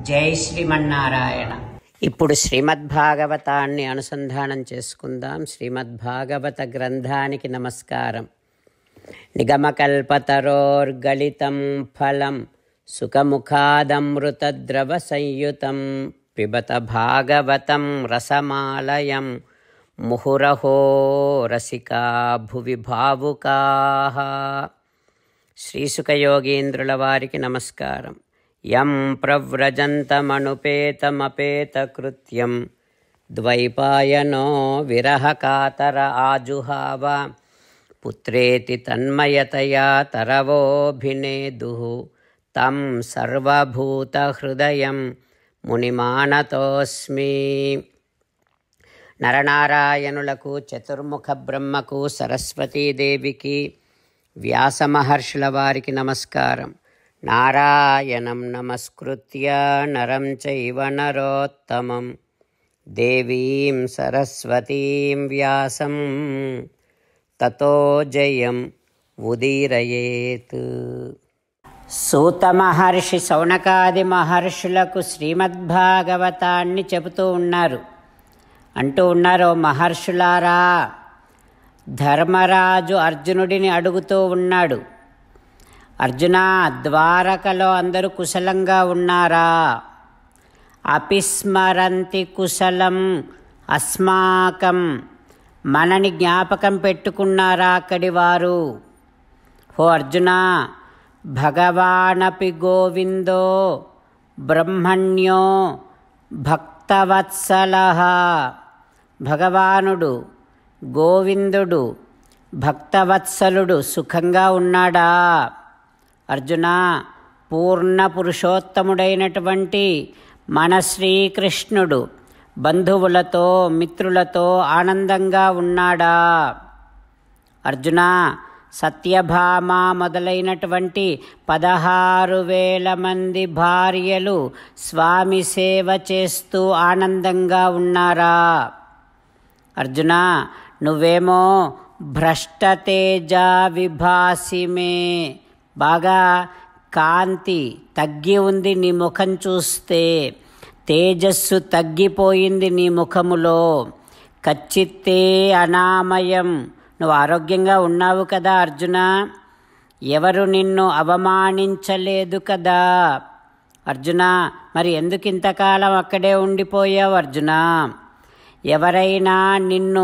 జై శ్రీమన్నారాయణ. ఇప్పుడు శ్రీమద్భాగవతాన్ని అనుసంధానం చేసుకుందాం. శ్రీమద్భాగవత గ్రంథానికి నమస్కారం. నిగమకల్పతరోర్గళితం ఫలం సుఖముఖాదమృతద్రవ సంయుతం పిబత భాగవతం రసమాలయం ముహురహో రసికా భువి భావుకాః. శ్రీసుఖయోగీంద్రుల వారికి నమస్కారం. యం ప్రవ్రజంతమనుపేతమపేతకృత్యం ద్వైపాయనో విరహకాతర ఆజుహావ పుత్రేతి తన్మయతయా తరవోభినేదుః తం సర్వభూతహృదయం మునిమానతోస్మి. నరనారాయణులకు, చతుర్ముఖ బ్రహ్మకు, సరస్వతీదేవికి, వ్యాసమహర్షుల వారికి నమస్కారం. నారాయణం నమస్కృత్య నరం చైవ నరోత్తమం దేవీం సరస్వతీం వ్యాసం తతో జయం ఉదీరయేత్. సూత మహర్షి శౌనకాది మహర్షులకు శ్రీమద్భాగవతాన్ని చెబుతూ ఉన్నారు. అంటూ ఉన్నారు, మహర్షులారా, ధర్మరాజు అర్జునుడిని అడుగుతూ ఉన్నాడు, అర్జునా, ద్వారకలో అందరూ కుశలంగా ఉన్నారా? అపిస్మరంతి కుశలం అస్మాకం, మనని జ్ఞాపకం పెట్టుకున్నారా అక్కడి వారు? ఓ అర్జునా, భగవానపి గోవిందో బ్రహ్మణ్యో భక్తవత్సలః, భగవానుడు గోవిందుడు భక్తవత్సలుడు సుఖంగా ఉన్నాడా? అర్జునా, పూర్ణ పురుషోత్తముడైనటువంటి మన శ్రీకృష్ణుడు బంధువులతో మిత్రులతో ఆనందంగా ఉన్నాడా? అర్జునా, సత్యభామ మొదలైనటువంటి 16,000 మంది భార్యలు స్వామి సేవ చేస్తూ ఆనందంగా ఉన్నారా? అర్జునా, నువ్వేమో భ్రష్టతేజ విభాసిమే, బాగా కాంతి తగ్గి ఉంది నీ ముఖం చూస్తే, తేజస్సు తగ్గిపోయింది నీ ముఖములో. కచ్చిత్తే అనామయం, నువ్వు ఆరోగ్యంగా ఉన్నావు కదా అర్జునా, ఎవరు నిన్ను అవమానించలేదు కదా. అర్జునా, మరి ఎందుకు ఇంతకాలం అక్కడే ఉండిపోయావు అర్జునా? ఎవరైనా నిన్ను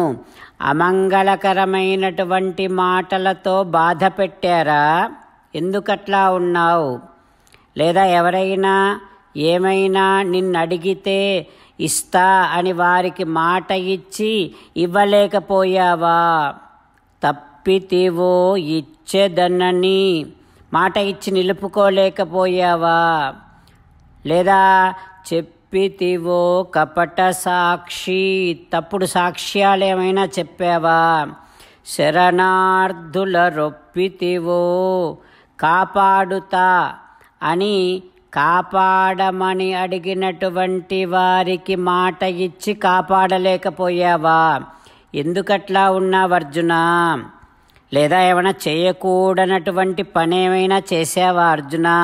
అమంగళకరమైనటువంటి మాటలతో బాధ పెట్టారా? ఎందుకట్లా ఉన్నావు? లేదా ఎవరైనా ఏమైనా నిన్ను అడిగితే ఇస్తా అని వారికి మాట ఇచ్చి ఇవ్వలేకపోయావా? తప్పితివో ఇచ్చేదనని మాట ఇచ్చి నిలుపుకోలేకపోయావా? లేదా చెప్పితివో కపట సాక్షి, తప్పుడు సాక్ష్యాలు ఏమైనా చెప్పావా? శరణార్థుల రొప్పితివో, కాపాడుతా అని కాపాడమని అడిగినటువంటి వారికి మాట ఇచ్చి కాపాడలేకపోయావా? ఎందుకట్లా ఉన్నావు అర్జునా? లేదా ఏమైనా చేయకూడనటువంటి పని ఏమైనా చేసావా అర్జునా?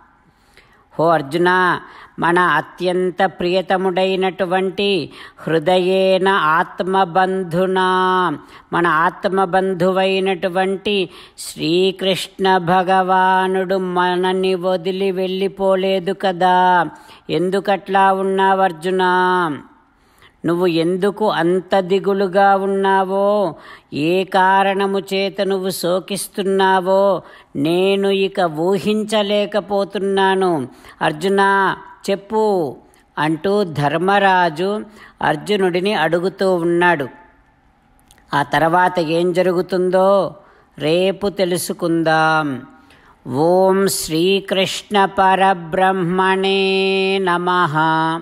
ఓ అర్జునా, మన అత్యంత ప్రియతముడైనటువంటి హృదయేన ఆత్మబంధునా, మన ఆత్మబంధువైనటువంటి శ్రీకృష్ణ భగవానుడు మనని వదిలి వెళ్ళిపోలేదు కదా. ఎందుకట్లా ఉన్నావు అర్జునా? నువ్వు ఎందుకు అంత దిగులుగా ఉన్నావో, ఏ కారణము చేత నువ్వు శోకిస్తున్నావో నేను ఇక ఊహించలేకపోతున్నాను. అర్జునా, చెప్పు అంటూ ధర్మరాజు అర్జునుడిని అడుగుతూ ఉన్నాడు. ఆ తర్వాత ఏం జరుగుతుందో రేపు తెలుసుకుందాం. ఓం శ్రీకృష్ణ పరబ్రహ్మణే నమః.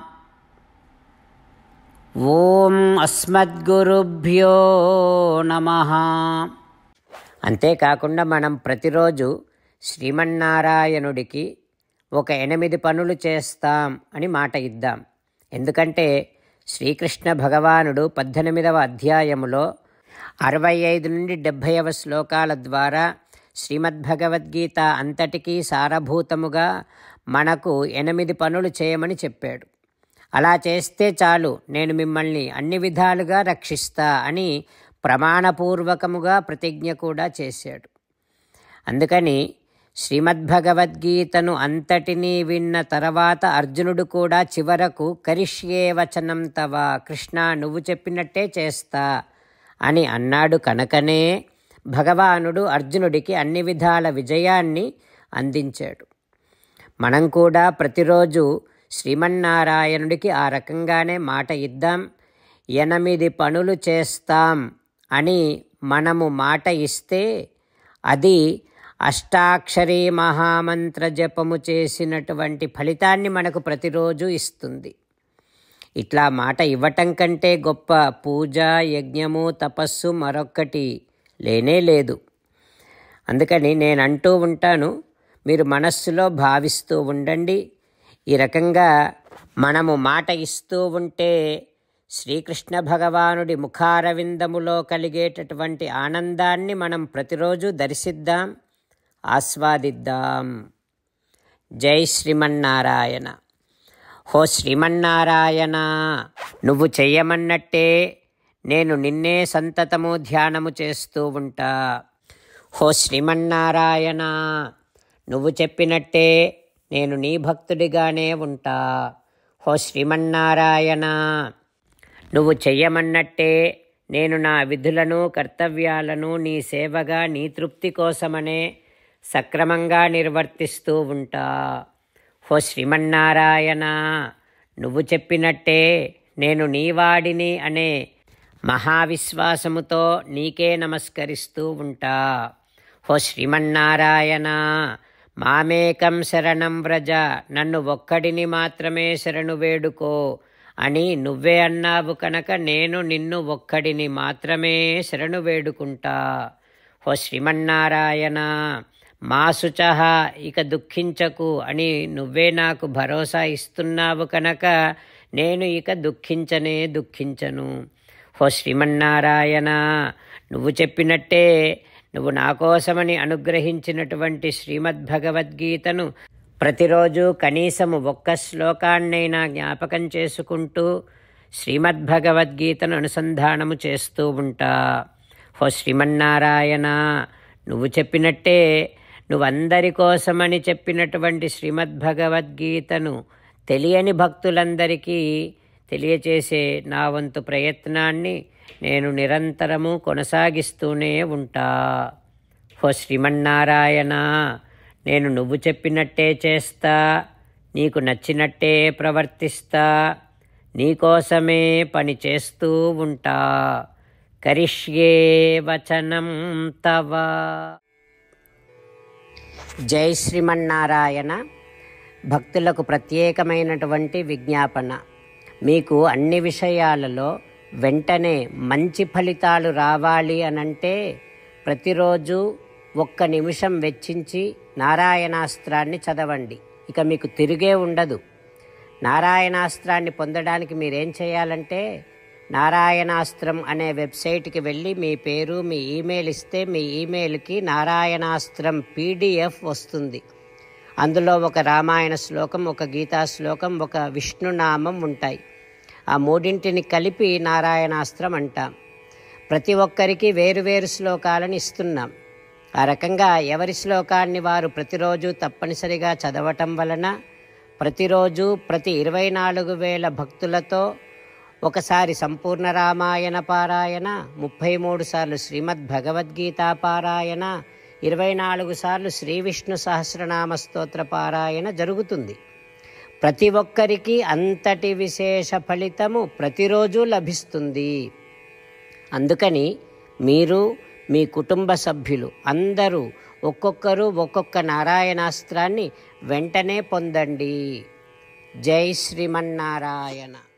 ఓం అస్మద్గురుభ్యో నమః. అంతేకాకుండా మనం ప్రతిరోజు శ్రీమన్నారాయణుడికి ఒక 8 పనులు చేస్తాం అని మాట ఇద్దాం. ఎందుకంటే శ్రీకృష్ణ భగవానుడు 18వ అధ్యాయములో 65 నుండి 70వ శ్లోకాల ద్వారా శ్రీమద్భగవద్గీత అంతటికీ సారభూతముగా మనకు 8 పనులు చేయమని చెప్పాడు. అలా చేస్తే చాలు, నేను మిమ్మల్ని అన్ని విధాలుగా రక్షిస్తా అని ప్రమాణపూర్వకముగా ప్రతిజ్ఞ కూడా చేశాడు. అందుకని శ్రీమద్భగవద్గీతను అంతటినీ విన్న తర్వాత అర్జునుడు కూడా చివరకు కరిష్యే వచనం తవ, కృష్ణ నువ్వు చెప్పినట్టే చేస్తా అని అన్నాడు. కనుకనే భగవానుడు అర్జునుడికి అన్ని విధాల విజయాన్ని అందించాడు. మనం కూడా ప్రతిరోజు శ్రీమన్నారాయణుడికి ఆ రకంగానే మాట ఇద్దాం. 8 పనులు చేస్తాం అని మనము మాట ఇస్తే అది అష్టాక్షరీ మహామంత్ర జపము చేసినటువంటి ఫలితాన్ని మనకు ప్రతిరోజు ఇస్తుంది. ఇట్లా మాట ఇవ్వటం కంటే గొప్ప పూజ, యజ్ఞము, తపస్సు మరొక్కటి లేనే లేదు. అందుకని నేను అంటూ ఉంటాను, మీరు మనస్సులో భావిస్తూ ఉండండి. ఈ రకంగా మనము మాట ఇస్తూ ఉంటే శ్రీకృష్ణ భగవానుడి ముఖారవిందములో కలిగేటటువంటి ఆనందాన్ని మనం ప్రతిరోజు దర్శిద్దాం, ఆస్వాదిద్దాం. జై శ్రీమన్నారాయణ. హో శ్రీమన్నారాయణ, నువ్వు చెయ్యమన్నట్టే నేను నిన్నే సంతతము ధ్యానము చేస్తూ ఉంటా. హో శ్రీమన్నారాయణ, నువ్వు చెప్పినట్టే నేను నీ భక్తుడిగానే ఉంటా. హో శ్రీమన్నారాయణ, నువ్వు చెయ్యమన్నట్టే నేను నా విధులను, కర్తవ్యాలను నీ సేవగా, నీ తృప్తి కోసమనే సక్రమంగా నిర్వర్తిస్తూ ఉంటా. హో శ్రీమన్నారాయణ, నువ్వు చెప్పినట్టే నేను నీవాడిని అనే మహావిశ్వాసముతో నీకే నమస్కరిస్తూ ఉంటా. హో శ్రీమన్నారాయణ, మామేకం శరణం వ్రజ, నన్ను ఒక్కడిని మాత్రమే శరణు వేడుకో అని నువ్వే అన్నావు కనుక నేను నిన్ను ఒక్కడిని మాత్రమే శరణు వేడుకుంటా. హో శ్రీమన్నారాయణ, మా శుచః, ఇక దుఃఖించకు అని నువ్వే నాకు భరోసా ఇస్తున్నావు కనుక నేను ఇక దుఃఖించను. హో శ్రీమన్నారాయణ, నువ్వు చెప్పినట్టే నువ్వు నా కోసమని అనుగ్రహించినటువంటి శ్రీమద్భగవద్గీతను ప్రతిరోజు కనీసము 1 శ్లోకాన్నైనా జ్ఞాపకం చేసుకుంటూ శ్రీమద్భగవద్గీతను అనుసంధానము చేస్తూ ఉంటా. హో శ్రీమన్నారాయణ, నువ్వు చెప్పినట్టే నువ్వందరి కోసమని చెప్పినటువంటి శ్రీమద్భగవద్గీతను తెలియని భక్తులందరికీ తెలియచేసే నా వంతు ప్రయత్నాన్ని నేను నిరంతరము కొనసాగిస్తూనే ఉంటా. హో శ్రీమన్నారాయణ, నేను నువ్వు చెప్పినట్టే చేస్తా, నీకు నచ్చినట్టే ప్రవర్తిస్తా, నీకోసమే పని చేస్తూ ఉంటా. కరిష్యే వచనం తవ. జై శ్రీమన్నారాయణ. భక్తులకు ప్రత్యేకమైనటువంటి విజ్ఞాపన. మీకు అన్ని విషయాలలో వెంటనే మంచి ఫలితాలు రావాలి అనంటే ప్రతిరోజు 1 నిమిషం వెచ్చించి నారాయణాస్త్రాన్ని చదవండి. ఇక మీకు తిరిగే ఉండదు. నారాయణాస్త్రాన్ని పొందడానికి మీరేం చేయాలంటే నారాయణాస్త్రం అనే వెబ్సైట్కి వెళ్ళి మీ పేరు, మీ ఈమెయిల్ ఇస్తే మీ ఈమెయిల్కి నారాయణాస్త్రం PDF వస్తుంది. అందులో ఒక రామాయణ శ్లోకం, ఒక గీతా శ్లోకం, ఒక విష్ణునామం ఉంటాయి. ఆ 3ంటిని కలిపి నారాయణాస్త్రం అంటాం. ప్రతి ఒక్కరికి వేరువేరు శ్లోకాలను ఇస్తున్నాం. ఆ రకంగా ఎవరి శ్లోకాన్ని వారు ప్రతిరోజు తప్పనిసరిగా చదవటం వలన ప్రతిరోజు ప్రతి 24,000 భక్తులతో ఒకసారి సంపూర్ణ రామాయణ పారాయణ, 33 సార్లు శ్రీమద్భగవద్గీత పారాయణ, 24 సార్లు శ్రీ విష్ణు సహస్రనామ స్తోత్ర పారాయణ జరుగుతుంది. ప్రతి ఒక్కరికి అంతటి విశేష ఫలితము ప్రతిరోజు లభిస్తుంది. అందుకని మీరు, మీ కుటుంబ సభ్యులు అందరూ ఒక్కొక్కరు ఒక్కొక్క నారాయణాస్త్రాన్ని వెంటనే పొందండి. జై శ్రీమన్నారాయణ.